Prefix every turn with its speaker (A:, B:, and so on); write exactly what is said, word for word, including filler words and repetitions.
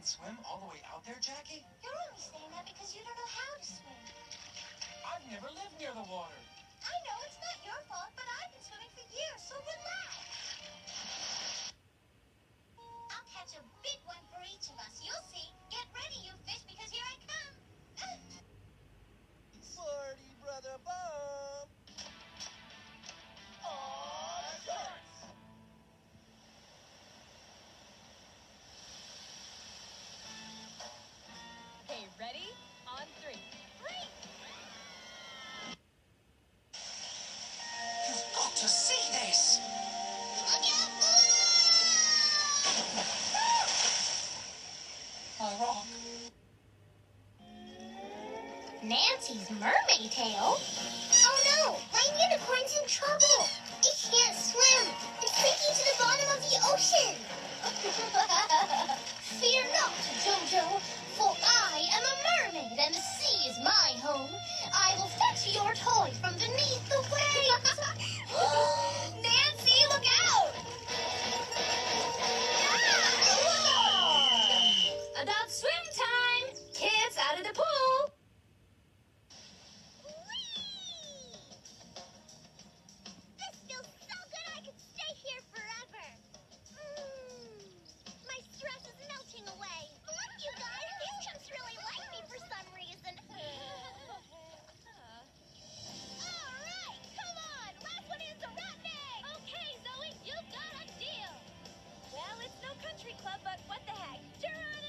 A: can swim all the way out there, Jackie?
B: You're only saying that because you don't know how to swim.
A: I've never lived near the water.
B: I know it's not your fault, but I've been swimming for years, so relax. I'll catch a big one for each of us. You'll see. Get ready, you fish, because here I come.
C: Party, brother Bob.
A: Aw, sharks!
D: Okay, ready? On three. Three!
A: You've got to see this!
B: Look out!
A: My rock.
B: Nancy's mermaid tail? Oh no! My unicorn's in trouble! It can't swim! It's sinking to the bottom of the ocean! Fear not, Jojo, for I am a mermaid and the sea is my home. I will fetch your toy from beneath the waves! Nancy, look out! Ah!
D: Adult swim time! Kids out of the pool!
B: This feels so good I could stay here forever. Mm, my stress is melting away. Look, you guys, these chimps really like me for some reason. All right, come on. Last one is a rotten egg.
D: Okay, Zoe, you've got a deal! Well, it's no country club, but what the heck? Geronimo!